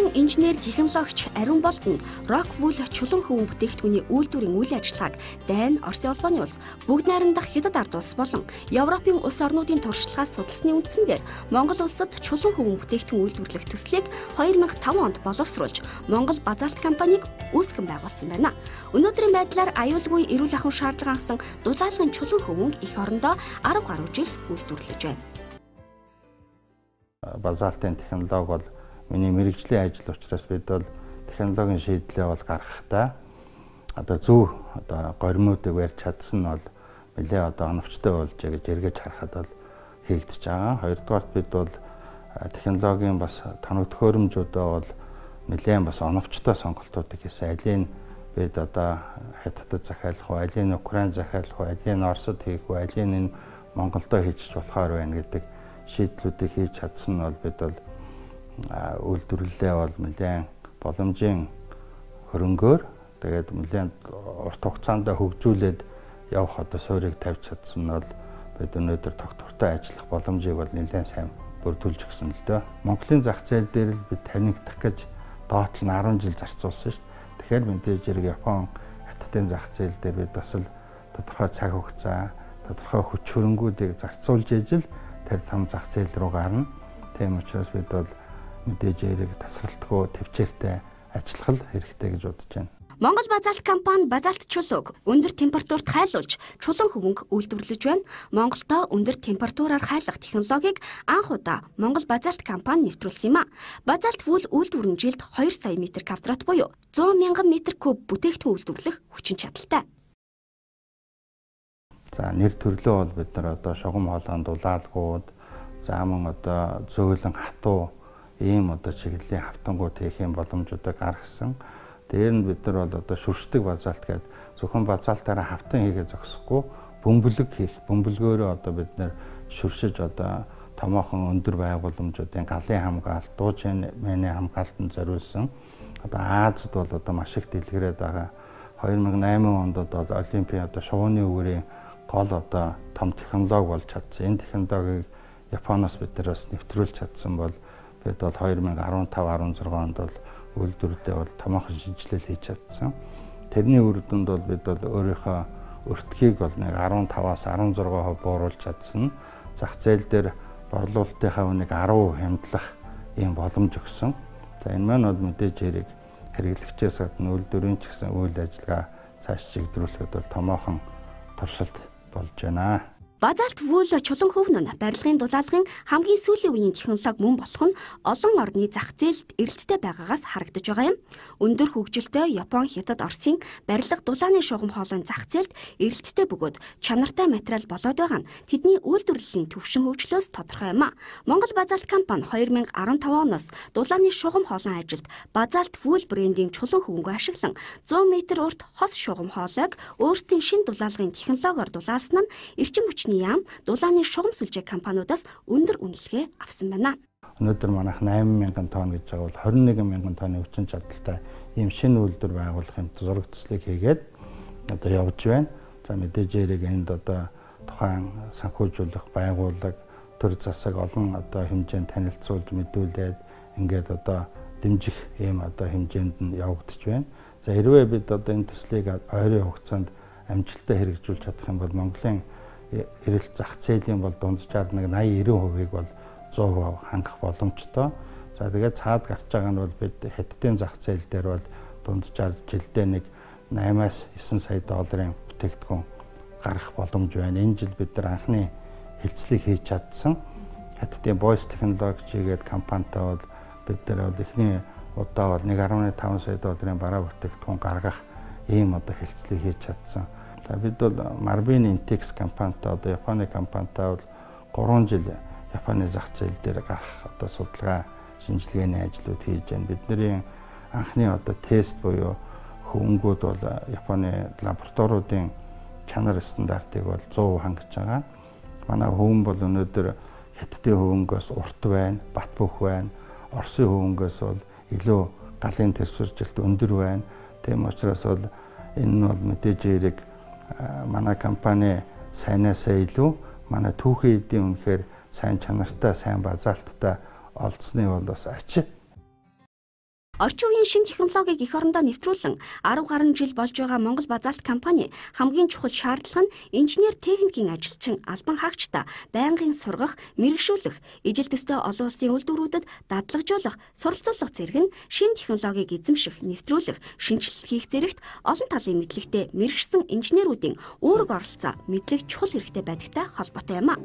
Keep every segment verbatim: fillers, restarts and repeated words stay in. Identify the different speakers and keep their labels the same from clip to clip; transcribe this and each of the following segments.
Speaker 1: Монголын инженер технологич Ариун Болон Rockwool чулуун хөвөн бүтээгдэхүүний үйлдвэрийн үйл ажиллагааг Дайн, Оросын улбаны улс, бүгд найрамдах Хятад ард улс болон Европын улс орнуудын туршлагаас судалсны үндсэн дээр Монгол улсад чулуун хөвөн бүтээгдэхүүн үйлдвэрлэх төслийг хоёр мянга таван онд боловсруулж Монгол Базалт компанийг үүсгэн байгуулсан байна. Өнөөдрийн байдлаар аюулгүй эрүүл ахуйн шаардлага хангасан дулаалгын чулуун хөвөн эх орондоо арав гаруй жил үйлдвэрлэж байна.
Speaker 2: Базалтын технологи бол миний мэрэгжлийн ажил учраас бид бол технологийн шийдлээ бол гаргахдаа одоо зөв одоо горимнуудыг барьж чадсан нь бол нэлээ одоо оновчтой болж гэж эргэж харахад бол хийгдэж байгаа. Хоёрдугаарт бид бол технологийн бас тоног төхөөрөмжүүдөө бол нэлээд бас оновчтой сонголтуудыг хийсэн. Алийн бид одоо Хятадд захиалах уу, алийн Украин захиалах уу, алийн Оросд хийх үү, алийн энэ Монголдо хийж болохоор байна гэдэг шийдлүүдийг хийж чадсан нь бол бид бол үйлдвэрлэлээ бол нэлээд боломжийн хөрөнгөөр тэгээд нэлээд урт хугацаанд хөгжүүлээд явах одоо суурийг тавьж чадсан нь бол бид өнөөдөр тогтвортой ажиллах боломжийг бол нэлээд сайн бүрдүүлж өгсөн л дөө. Монголын зах зээл дээр л бид танигдах гэж доотлол нь арван жил зарцуулсан шүү дээ. Тэгэхээр мэдээж хэрэг Япон, Хятадын зах зээл дээр бид бас л тодорхой цаг хугацаа, тодорхой хүч хөрөнгүүдийг зарцуулж ижил тэр том зах зээл рүү гарна. Тийм учраас бид бол мэдээж хэрэг тасралтгүй төвчээртэй ажиллах хэрэгтэй гэж бодож байна.
Speaker 1: Монгол Базалт компани Базалт чулууг өндөр температурт хайлуулж чулуун хөвөнг үйлдвэрлэж байна. Монголдо өндөр температураар хайлах технологиг анх удаа Монгол Базалт компани нэвтрүүлсэн юм а. Базалт вул үйлдвэр нь жилд хоёр сая метр квадрат буюу зуун мянган метр куб бүтээгдэхүүн үйлдвэрлэх хүчин чадалтай.
Speaker 2: За нэр төрлөө бол бид нар одоо шугам хоолойн дулаалгууд, за мөн одоо зөөлөн хатуу ийм одоо чиглэлийн хавтангууд хийх юм боломжуудыг гаргасан. Дээр нь бид нар бол одоо шүршдэг базалт гэдэг зөвхөн базалтаараа хавтан хийгээ зогсохгүй бөмбөлөг хийх. Бөмбөлгөөрөө одоо бид нар шүршиж одоо томоохон өндөр байгууламжуудын галын хамгаалалт, дуу чимээний хамгаалтанд зориулсан. Одоо Азад бол одоо маш их дэлгэрээд байгаа. хоёр мянган и осм онд одоо Олимпийн одоо шувууны үгээрийн гол одоо том технологи болж чадсан. Энэ технологиг Японоос бид нар бас нэвтрүүлж чадсан бол бид бол хоёр мянган арван тав арван зургаан онд бол үйлдвэрдээ бол томоохон шинжилэл хийж чадсан. Тэрний үр дүнд бол бид бол өөрийнхөө өртгийг бол нэг арван таваас арван зургаан хувь бууруулж чадсан. Зах зээл дээр борлуулалтынхаа үнийг арав хувь хямдлах ийм боломж өгсөн. За энэ маань бол мэдээж хэрэг хэрэглэгчээс гадна үйлдвэрийн ч гэсэн үйл ажиллагаа цааш чиглүүлэхэд бол томоохон туршилт болж байна.
Speaker 1: Базалт вул чулуун хөвөн нь барилгын дулаалгын хамгийн сүүлийн үеийн технологи мөн болох нь олон орны зах зээлд эрэлттэй байгаагаас харагдаж байгаа юм. Өндөр хөгжилтэй Япон, Хятад, Оросын барилга дулааны шугам хоолойн зах зээлд эрэлттэй бөгөөд чанартай материал болоод байгаа нь тэдний үйлдвэрлэлийн төвшин хөгжлөөс тодорхой юм а. Монгол Базалт компани хоёр мянга арван тав оноос дулааны шугам хоолойн ажилд Базалт вул брендийн чулуун хөвөнгөө ашиглан зуун метр урт хос шугам хоолойг өөрсдийн шин дулаалгын технологиор дулаалсан нь эрчим хүчний яам дулааны шугам сүлжээ компаниудаас өндөр үнэлгээ авсан байна.
Speaker 2: Өнөөдөр манайх восемь мянган тонн гэж байгаа бол двадцать один мянган тонны хүчин чадалтай ийм шинэ үйлдвэр байгуулах юм зураг төслийг хийгээд одоо явж байна. За мэдээж хэрэг энд одоо тухайн санхүүжүүлэх байгууллага төр засаг олон одоо хэмжээнд танилцуулж мэдүүлээд ингээд одоо дэмжих ийм одоо хэмжээнд нь явагдаж байна. За хэрвээ бид одоо энэ төслийг ойрын хугацаанд амжилттай хэрэгжүүлж чадах юм бол Монголын эрэлт зах зээлийн бол дунджаар нэг восемьдесят девять хувийг бол сто хувь хангах боломжтой. За тэгээд цаад гарч байгаа нь бол бид Хятадын зах зээл дээр бол дунджаар жилдээ нэг восемь-аас девять сая долларын бүтээгдэхүүн гаргах боломж байна. Энэ жил бид нар анхны хилцлийг хийж чадсан. Хятадын Voice Technology гэдэг компанитай бол бид нар бол эхний удаа бол one point five сая долларын бараа бүтээгдэхүүн гаргах ийм одоо хилцлийг хийж чадсан. За бид бол Marvin Intex компанитай одоо Японы компанитай бол гурван жил Японы зах зээл дээр гарах одоо судалгаа шинжилгээний ажлууд хийж байна. Бидний анхны одоо тест буюу хөвөнгүүд бол Японы лабораториудын чанар стандартыг бол сто хувь хангаж байгаа. Манай хөвөн бол өнөөдөр Хятадын хөвөнгөөс урт байна, бат бөх байна. Оросын хөвөнгөөс бол илүү галын тэрсвэржилт өндөр байна. Тийм учраас бол энэ нь бол мэдээж хэрэг манай компани сайнасаа илүү манай түүхэн эдийн үнэхээр сайн чанартай, сайн базалттай олдсны бол бас ачи
Speaker 1: Орчин үеийн шинэ технологиг эх орондоо нэвтрүүлэн арав гаруй жил болж байгаа Монгол Базальт компани хамгийн чухал шаардлага нь инженер техникийн ажилчин албан хаагчдаа байнгын сургах, мэрэгшүүлэх, ижил төстэй олон улсын үйлдвэрүүдэд дадлагжуулах, суралцуулах зэрэг нь шинэ технологиг эзэмших, нэвтрүүлэх, шинжилэл хийх зэрэгт олон талын мэдлэгтэй мэрэгшсэн инженеруудын үүрэг оролцоо мэдлэг чухал хэрэгтэй байдагтай холбоотой юм а.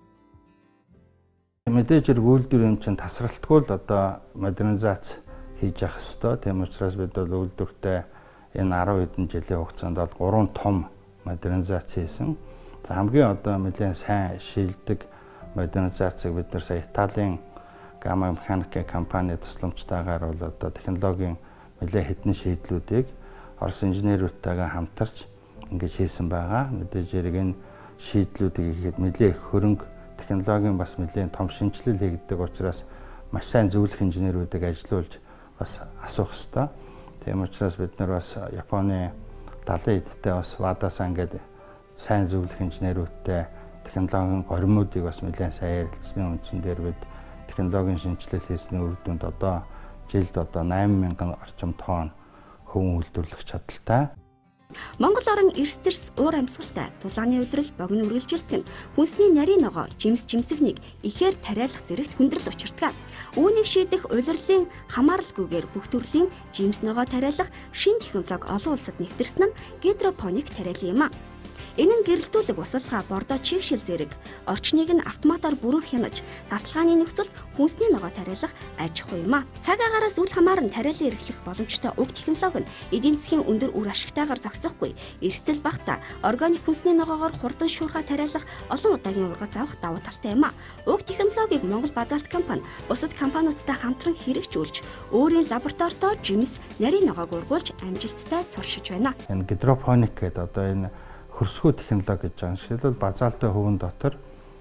Speaker 2: Мэдээж хэрэг үйлдвэр юм чинь тасралтгүй л одоо модернизац хийж явах ёстой. Тийм учраас бид бол үйлдвэртэй энэ арав хэдэн жилийн хугацаанд бол гурван том модернизац хийсэн. Хамгийн одоо нэлээд сайн шилдэг модернизацийг бид нар сая Италийн Gamma Mechanica компани тусламжтайгаар бол одоо технологийн нэлээд хэдэн шийдлүүдийг Орос инженеруудтайгаа хамтарч ингэж хийсэн байгаа. Мэдээж хэрэг энэ шийдлүүдийг ихэд нэлээд хөрөнгө технологийн бас нэлээд том шинжилэл хийгддэг учраас маш сайн зөвлөх инженерүүдийг ажилуулж бас асуух ёстой. Тийм учраас бид нар бас Японы далайн эдтэй бас Вада-сан гэдэг сайн зөвлөх инженерүүдтэй технологийн горимнуудыг бас нэлээд сайн ярилцсны үндсэн дээр бид технологийн шинжилэл хийсний үр дүнд одоо жилд одоо найман мянган орчим тонн хүн үйлдвэрлэх чадaltaй.
Speaker 1: Монгол орон эрс дэрс уур амьсгалтай, дулааны улирал, богино үргэлжилтэн, хүнсний нарийн ногоо, жимс жимсэгнийг ихээр тариалах зэрэгт хүндрэл учирдаг. Үүнийг шийдэх улирлын хамааралгүйгээр бүх төрлийн жимс ногоо тариалах шинэ технологи олон улсад нэвтэрсэн нь гидропоник тариалан юм а. Энэ нь гэрэлтүүлэг усалгаа, бордоо чигшил зэрэг орчныг нь автоматар бүрэн хянаж, тасалгааны нөхцөлд хүнсний ногоо тариалах аж ахуй юм а. Цаг агаараас үл хамааран тариалан эрхлэх боломжтой уг технологи нь эдийн засгийн өндөр үр ашигтайгаар зохицохгүй, эрсдэл багтаа, органик хүнсний ногоогоор хурдан шуурхай тариалах олон удаагийн ургац авах давуу талтай юм а. Уг технологиг Монгол Базальт компани бусад компаниудтай хамтран хэрэгжүүлж, өөрийн лабораторитой жимс, нарийн ногоог ургуулж амжилттай туршиж байна.
Speaker 2: Энэ гидропоник гэдэг одоо энэ хөрсгөө технологи гэж байгаа. Жишээлбэл базальтын хөвөн дотор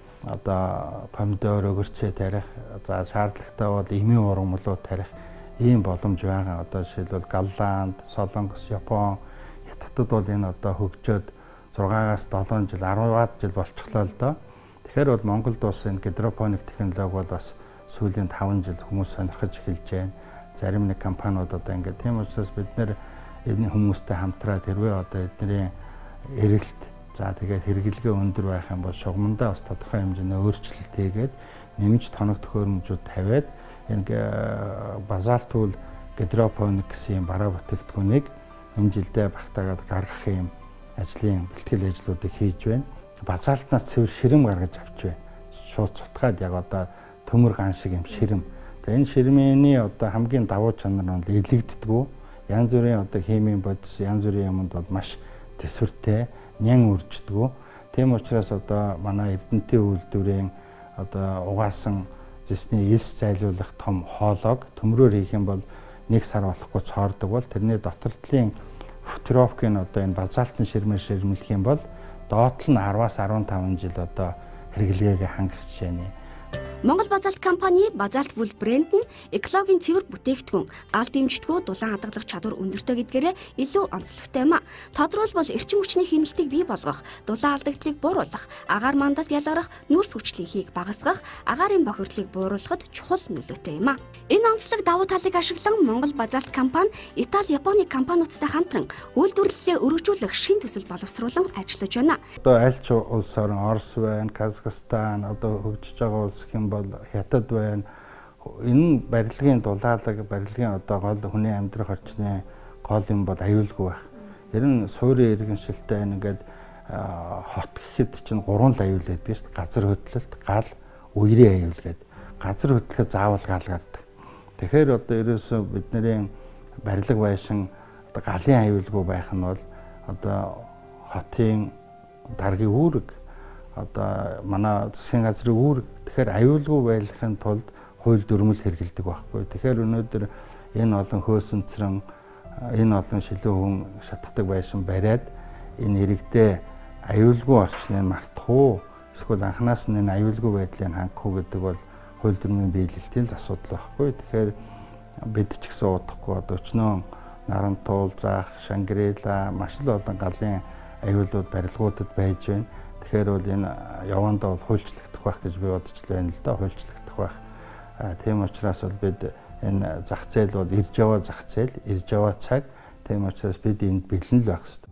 Speaker 2: одоо помидор, өгөрцөө тарих, за шаардлагатай бол эмийн ургамлууд тарих ийм боломж байгаа. Одоо жишээлбэл Голланд, Солонгос, Япон, Хятадд бол энэ одоо хөгжөөд зургаагаас долоон жил, арваад жил болчихлоо л доо. Тэгэхээр бол Монголд бас энэ гидропоник технологи бол бас сүүлийн таван жил хүмүүс сонирхож эхэлж байна. Зарим нэг компаниуд одоо ингээд тийм учраас бид нэр энэ хүмүүстэй хамтраад хэрвээ одоо эдний эрэлт за тэгээд хэрэглэгээ өндөр байх юм бол шугамдаа бас тодорхой хэмжээний өөрчлөлт хийгээд нэмж тоног төхөөрөмжүүд тавиад энэ базальт үл гидропоник гэсэн бараа бүтээгдэхүүнийг энэ жилдээ багтаагаад гаргах юм ажлын бэлтгэл ажлуудыг хийж байна. Базальтнаас цэвэр ширэм гаргаж авч байна. Шууд цутгаад яг одоо төмөр ган шиг юм ширэм. За энэ ширмэний одоо хамгийн давуу чанар нь илэгддэггүй. Янз бүрийн одоо химийн бодис, янз бүрийн юмд бол маш төсвөртэй, нян үрждэггүй. Тийм учраас одоо манай Эрдэнэтийн үйлдвэрийн одоо угаасан зэсний элс зайлуулах том хоолойг төмрөөр хийх юм бол нэг сар болохгүй цоордог бол тэрний дотортлын футировкийн одоо энэ базальтын ширмээр ширмэлэх юм бол доотл нь араваас арван таван жил одоо хэрэглгээгээ хангах жишээний.
Speaker 1: Монгол Базальт компани Базальт бүл брэнд нь экологийн цэвэр бүтээгдэхүүн, гал дэмждэггүй дулаан хадгалах чадвар өндөртэй гэдгээрээ илүү онцлогтой юм а. Тодорхойлбол эрчим хүчний хэмнэлтийг бий болгох, дулаан алдагдлыг бууруулах, агаар мандалд ялгарах, нүрс хүчлийн хийг багасгах, агаарын бохирдлыг бууруулахад чухал нөлөөтэй юм а. Энэ онцлог давуу талыг ашиглан Монгол Базальт компани Итали, Японы компаниудтай хамтран үйлдвэрлэлээ өргөжүүлэх шин төсөл боловсруулан ажиллаж байна.
Speaker 2: Одоо аль ч улс орн Орос байна, Казахстан, одоо хөгжиж байгаа улс хэм бол Хятад байна. Энэ барилгын дулаалаг, барилгын одоо гол хүний амьдрах орчны гол юм бол аюулгүй байх. Ер нь суурийн иргэншилтэй ингээд хот гэхэд чинь гурван л аюул байдаг шүү дээ. Газар хөдлөлт, гал, үерийн аюул гэдэг. Газар хөдлөхөд заавал гал гардаг. Тэгэхээр одоо ерөөсөө бидний барилга байшин одоо галын аюулгүй байх нь бол одоо хотын даргийн үүрэг, одоо манай засгийн газрын үүрэг. Тэгэхээр аюулгүй байхын тулд хууль дүрмэл хэрэгэлдэг байхгүй. Тэгэхээр өнөөдөр энэ олон хөөсөнцрөн, энэ олон шилэн хүн шатдаг байшин бариад энэ иргэдээ аюулгүй орчныг мартах уу? Эсвэл анханаас нь энэ аюулгүй байдлыг хангах уу гэдэг бол хууль дүрмийн биелэлтийн л асуудал байхгүй. Тэгэхээр бид ч гэсэн удахгүй одоо өчнөө Нарантуул, Заах, Шангрила маш л олон галын аюулууд барилгуудад байж байна. Тэгэхээр бол энэ явандаа бол хуульчлагдах байх гэж би бодож байна л да. Хуульчлагдах байх. Тийм учраас бол бид энэ зах зээл бол ирж яваа зах зээл, ирж яваа цаг. Тийм учраас бид энд бэлэн л байх хэрэгтэй.